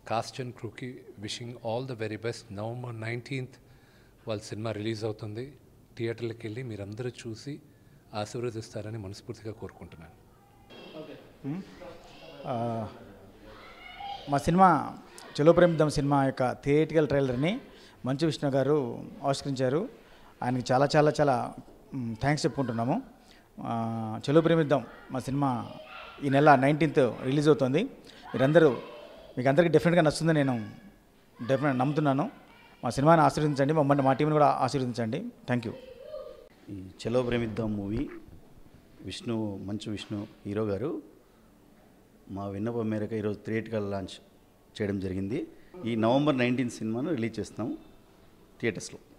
Cost and క్రూకి wishing all the very best. November 19th వాళ్ళ cinema release అవుతుంది. థియేటర్లకు వెళ్ళి మీరందరూ చూసి ఆశీర్వదిస్తారని మనస్ఫూర్తిగా కోరుకుంటున్నాను. మా సినిమా చలో ప్రేమిద్దాం సినిమా యొక్క థియేటికల్ ట్రైలర్ని మంచు విష్ణు గారు ఆవిష్కరించారు. ఆయనకి చాలా చాలా చాలా థ్యాంక్స్ చెప్పుకుంటున్నాము. చలో ప్రేమిద్దాం మా సినిమా ఈ నెల 19th రిలీజ్ అవుతుంది. మీకు అందరికీ డెఫినెట్గా నచ్చుతుందని నేను నమ్ముతున్నాను. మా సినిమాని ఆశీర్వదించండి, మమ్మల్ని మా టీంని కూడా ఆశీర్వదించండి. Thank you. ఈ చలో ప్రేమిద్దాం మూవీ మంచు విష్ణు హీరో గారు మా విన్నపం మేరకు ఈరోజు థియేటికల్ లాంచ్ చేయడం జరిగింది. ఈ నవంబర్ 19th సినిమాను రిలీజ్ చేస్తాము థియేటర్స్లో.